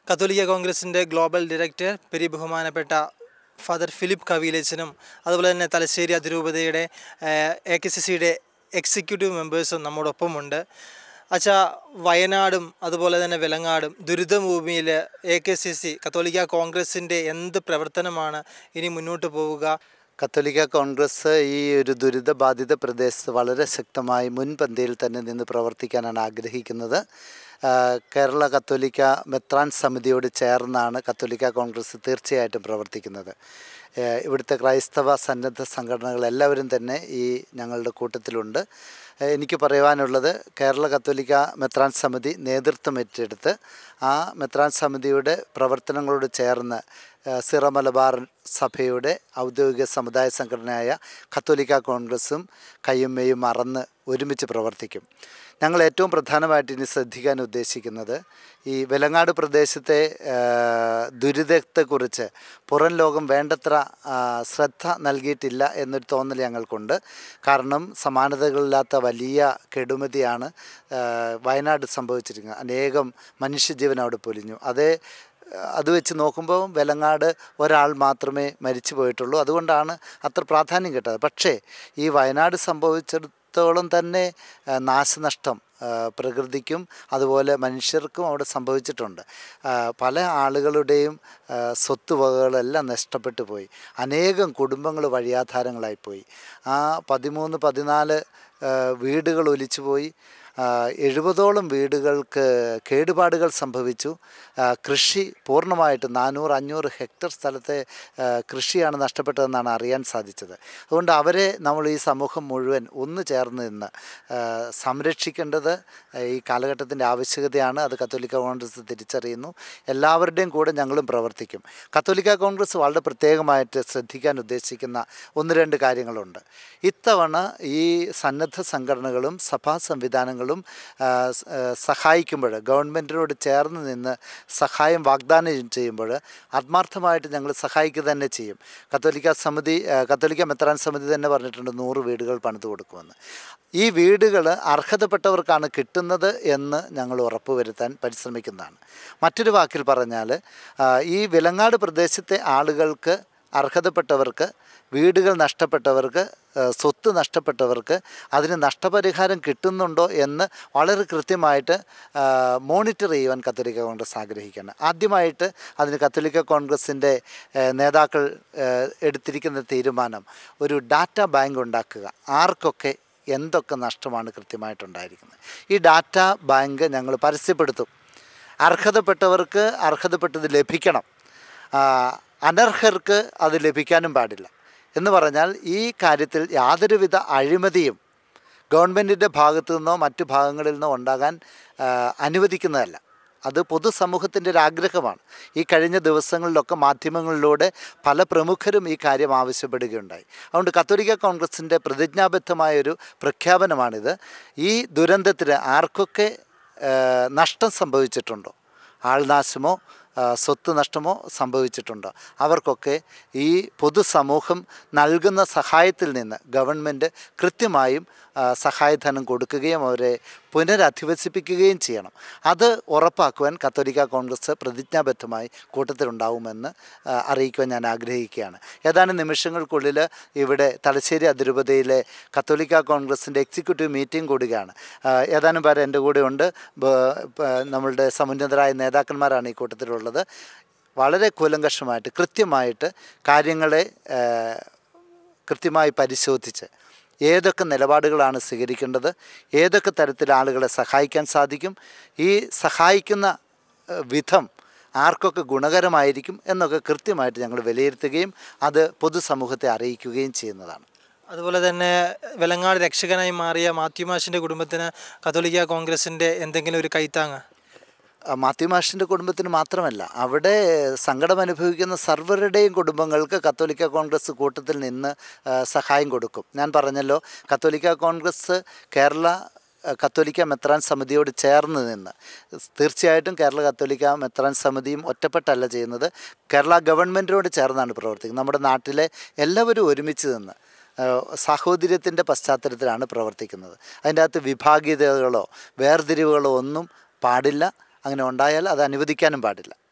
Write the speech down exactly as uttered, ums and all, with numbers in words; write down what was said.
കത്തോലിക്ക കോൺഗ്രസിൻ്റെ global director പെരി ബഹുമാനപ്പെട്ട ഫാദർ ഫിലിപ്പ് കവീലച്ചനും അതുപോലെ തന്നെ തലശ്ശേരി അതിരൂപതയുടെ എ കെ സി സിയുടെ എക്സിക്യൂട്ടീവ് മെമ്പേഴ്സും നമ്മോടൊപ്പമുണ്ട്. അച്ഛാ, വയനാടും അതുപോലെ തന്നെ വെലങ്ങാടും ദുരിതഭൂമിയിൽ എ കെ സി സി കത്തോലിക്ക കോൺഗ്രസിൻ്റെ എന്ത് പ്രവർത്തനമാണ് ഇനി മുന്നോട്ട് പോവുക? കത്തോലിക്ക കോൺഗ്രസ് ഈ ഒരു ദുരിതബാധിത പ്രദേശത്ത് വളരെ ശക്തമായി മുൻപന്തിയിൽ തന്നെ നിന്ന് പ്രവർത്തിക്കാനാണ് ആഗ്രഹിക്കുന്നത്. കേരള കത്തോലിക്ക മെത്രാൻ സമിതിയോട് ചേർന്നാണ് കത്തോലിക്ക കോൺഗ്രസ് തീർച്ചയായിട്ടും പ്രവർത്തിക്കുന്നത്. ഇവിടുത്തെ ക്രൈസ്തവ സന്നദ്ധ സംഘടനകൾ എല്ലാവരും തന്നെ ഈ ഞങ്ങളുടെ കൂട്ടത്തിലുണ്ട്. എനിക്ക് പറയുവാനുള്ളത്, കേരള കത്തോലിക്ക മെത്രാൻ സമിതി നേതൃത്വം ഏറ്റെടുത്ത് ആ മെത്രാൻ സമിതിയുടെ പ്രവർത്തനങ്ങളോട് ചേർന്ന് സിറോ മലബാർ സഭയുടെ ഔദ്യോഗിക സമുദായ സംഘടനയായ കത്തോലിക്ക കോൺഗ്രസും കയ്യുമ്മയും മറന്ന് ഒരുമിച്ച് പ്രവർത്തിക്കും. ഞങ്ങൾ ഏറ്റവും പ്രധാനമായിട്ട് ഇനി ശ്രദ്ധിക്കാൻ ഉദ്ദേശിക്കുന്നത് ഈ വെലങ്ങാട് പ്രദേശത്തെ ദുരിതത്തെക്കുറിച്ച് പുറം ലോകം വേണ്ടത്ര ശ്രദ്ധ നൽകിയിട്ടില്ല എന്നൊരു തോന്നൽ ഞങ്ങൾക്കുണ്ട്. കാരണം സമാനതകളില്ലാത്ത വലിയ കെടുമതിയാണ് വയനാട് സംഭവിച്ചിരിക്കുന്നത്. അനേകം മനുഷ്യജീവൻ അവിടെ പൊലിഞ്ഞു. അതേ അത് വെച്ച് നോക്കുമ്പോൾ വെലങ്ങാട് ഒരാൾ മാത്രമേ മരിച്ചു പോയിട്ടുള്ളൂ. അതുകൊണ്ടാണ് അത്ര പ്രാധാന്യം കിട്ടാതെ. പക്ഷേ ഈ വയനാട് സംഭവിച്ചിടത്തോളം തന്നെ നാശനഷ്ടം പ്രകൃതിക്കും അതുപോലെ മനുഷ്യർക്കും അവിടെ സംഭവിച്ചിട്ടുണ്ട്. പല ആളുകളുടെയും സ്വത്തുവകകളെല്ലാം നഷ്ടപ്പെട്ടു പോയി. അനേകം കുടുംബങ്ങൾ വഴിയാധാരങ്ങളായിപ്പോയി. ആ പതിമൂന്ന് പതിനാല് വീടുകൾ ഒലിച്ചുപോയി. എഴുപതോളം വീടുകൾക്ക് കേടുപാടുകൾ സംഭവിച്ചു. കൃഷി പൂർണ്ണമായിട്ട് നാനൂറ് അഞ്ഞൂറ് ഹെക്ടർ സ്ഥലത്തെ കൃഷിയാണ് നഷ്ടപ്പെട്ടതെന്നാണ് അറിയാൻ സാധിച്ചത്. അതുകൊണ്ട് അവരെ നമ്മൾ ഈ സമൂഹം മുഴുവൻ ഒന്ന് ചേർന്ന് നിന്ന് സംരക്ഷിക്കേണ്ടത് ഈ കാലഘട്ടത്തിൻ്റെ ആവശ്യകതയാണ്. അത് കത്തോലിക്ക കോൺഗ്രസ് തിരിച്ചറിയുന്നു. എല്ലാവരുടെയും കൂടെ ഞങ്ങളും പ്രവർത്തിക്കും. കത്തോലിക്ക കോൺഗ്രസ് വളരെ പ്രത്യേകമായിട്ട് ശ്രദ്ധിക്കാൻ ഉദ്ദേശിക്കുന്ന ഒന്ന് രണ്ട് കാര്യങ്ങളുണ്ട്. ഇത്തവണ ഈ സന്നദ്ധ സംഘടനകളും സഭാ സംവിധാനങ്ങളും സഹായിക്കുമ്പോൾ, ഗവൺമെൻറ്റിനോട് ചേർന്ന് നിന്ന് സഹായം വാഗ്ദാനം ചെയ്യുമ്പോൾ ആത്മാർത്ഥമായിട്ട് ഞങ്ങൾ സഹായിക്കുക തന്നെ ചെയ്യും. കത്തോലിക്ക സമിതി കത്തോലിക്ക മെത്രാൻ സമിതി തന്നെ പറഞ്ഞിട്ടുണ്ട് നൂറ് വീടുകൾ പണിത് കൊടുക്കുമെന്ന്. ഈ വീടുകൾ അർഹതപ്പെട്ടവർക്കാണ് കിട്ടുന്നത് എന്ന് ഞങ്ങൾ ഉറപ്പുവരുത്താൻ പരിശ്രമിക്കുന്നതാണ്. മറ്റൊരു വാക്കിൽ പറഞ്ഞാൽ, ഈ വെലങ്ങാട് പ്രദേശത്തെ ആളുകൾക്ക്, അർഹതപ്പെട്ടവർക്ക്, വീടുകൾ നഷ്ടപ്പെട്ടവർക്ക്, സ്വത്ത് നഷ്ടപ്പെട്ടവർക്ക് അതിന് നഷ്ടപരിഹാരം കിട്ടുന്നുണ്ടോ എന്ന് വളരെ കൃത്യമായിട്ട് മോണിറ്റർ ചെയ്യുവാൻ കത്തോലിക്ക കോൺഗ്രസ് ആഗ്രഹിക്കുകയാണ്. ആദ്യമായിട്ട് അതിന് കത്തോലിക്ക കോൺഗ്രസിൻ്റെ നേതാക്കൾ എടുത്തിരിക്കുന്ന തീരുമാനം ഒരു ഡാറ്റാ ബാങ്ക് ഉണ്ടാക്കുക. ആർക്കൊക്കെ എന്തൊക്കെ നഷ്ടമാണ് കൃത്യമായിട്ടുണ്ടായിരിക്കുന്നത്. ഈ ഡാറ്റാ ബാങ്ക് ഞങ്ങൾ പരസ്യപ്പെടുത്തും. അർഹതപ്പെട്ടവർക്ക് അർഹതപ്പെട്ടത് ലഭിക്കണം, അനർഹർക്ക് അത് ലഭിക്കാനും പാടില്ല. എന്ന് പറഞ്ഞാൽ ഈ കാര്യത്തിൽ യാതൊരുവിധ അഴിമതിയും ഗവൺമെൻറ്റിൻ്റെ ഭാഗത്തു നിന്നോ മറ്റു ഭാഗങ്ങളിൽ നിന്നോ ഉണ്ടാകാൻ അനുവദിക്കുന്നതല്ല. അത് പൊതുസമൂഹത്തിൻ്റെ ഒരു ആഗ്രഹമാണ്. ഈ കഴിഞ്ഞ ദിവസങ്ങളിലൊക്കെ മാധ്യമങ്ങളിലൂടെ പല പ്രമുഖരും ഈ കാര്യം ആവശ്യപ്പെടുകയുണ്ടായി. അതുകൊണ്ട് കത്തോലിക്ക കോൺഗ്രസിൻ്റെ പ്രതിജ്ഞാബദ്ധമായൊരു പ്രഖ്യാപനമാണിത്. ഈ ദുരന്തത്തിന് ആർക്കൊക്കെ നഷ്ടം സംഭവിച്ചിട്ടുണ്ടോ, ആൾനാശമോ സ്വത്ത് നഷ്ടമോ സംഭവിച്ചിട്ടുണ്ടോ, അവർക്കൊക്കെ ഈ പൊതുസമൂഹം നൽകുന്ന സഹായത്തിൽ നിന്ന് ഗവൺമെൻറ് കൃത്യമായും സഹായധനം കൊടുക്കുകയും അവരെ പുനരധിവസിപ്പിക്കുകയും ചെയ്യണം. അത് ഉറപ്പാക്കുവാൻ കത്തോലിക്ക കോൺഗ്രസ് പ്രതിജ്ഞാബദ്ധമായി കൂട്ടത്തിലുണ്ടാവുമെന്ന് അറിയിക്കുവാൻ ഞാൻ ആഗ്രഹിക്കുകയാണ്. ഏതാനും നിമിഷങ്ങൾക്കുള്ളിൽ ഇവിടെ തലശ്ശേരി അതിരൂപതയിലെ കത്തോലിക്ക കോൺഗ്രസിൻ്റെ എക്സിക്യൂട്ടീവ് മീറ്റിംഗ് കൂടുകയാണ്. ഏതാനും പേർ എൻ്റെ കൂടെ ഉണ്ട്. നമ്മളുടെ സമുന്നതരായ നേതാക്കന്മാരാണ് ഈ കൂട്ടത്തിലുള്ളത്. വളരെ കൂലങ്കഷമായിട്ട് കൃത്യമായിട്ട് കാര്യങ്ങളെ കൃത്യമായി പരിശോധിച്ച് ഏതൊക്കെ നിലപാടുകളാണ് സ്വീകരിക്കേണ്ടത്, ഏതൊക്കെ തരത്തിൽ ആളുകളെ സഹായിക്കാൻ സാധിക്കും, ഈ സഹായിക്കുന്ന വിധം ആർക്കൊക്കെ ഗുണകരമായിരിക്കും എന്നൊക്കെ കൃത്യമായിട്ട് ഞങ്ങൾ വിലയിരുത്തുകയും അത് പൊതുസമൂഹത്തെ അറിയിക്കുകയും ചെയ്യുന്നതാണ്. അതുപോലെ തന്നെ വെലങ്ങാട് രക്ഷകനായി മാറിയ മാത്യു മാഷിൻ്റെ കുടുംബത്തിന് കത്തോലിക്ക കോൺഗ്രസിൻ്റെ എന്തെങ്കിലും ഒരു കൈത്താങ്ങ്? മാത്യു മാഷിൻ്റെ കുടുംബത്തിന് മാത്രമല്ല, അവിടെ സങ്കടം അനുഭവിക്കുന്ന സർവരുടെയും കുടുംബങ്ങൾക്ക് കത്തോലിക്ക കോൺഗ്രസ് കൂട്ടത്തിൽ നിന്ന് സഹായം കൊടുക്കും. ഞാൻ പറഞ്ഞല്ലോ, കത്തോലിക്ക കോൺഗ്രസ് കേരള കത്തോലിക്ക മെത്രാൻ സമിതിയോട് ചേർന്ന് നിന്ന്, തീർച്ചയായിട്ടും കേരള കത്തോലിക്ക മെത്രാൻ സമിതിയും ഒറ്റപ്പെട്ടല്ല ചെയ്യുന്നത്, കേരള ഗവൺമെൻറ്റിനോട് ചേർന്നാണ് പ്രവർത്തിക്കുന്നത്. നമ്മുടെ നാട്ടിലെ എല്ലാവരും ഒരുമിച്ച് നിന്ന് സാഹോദര്യത്തിൻ്റെ പശ്ചാത്തലത്തിലാണ് പ്രവർത്തിക്കുന്നത്. അതിൻ്റെ അകത്ത് വിഭാഗീയതകളോ വേർതിരിവുകളോ ഒന്നും പാടില്ല. അങ്ങനെ ഉണ്ടായാൽ അത് അനുവദിക്കാനും പാടില്ല.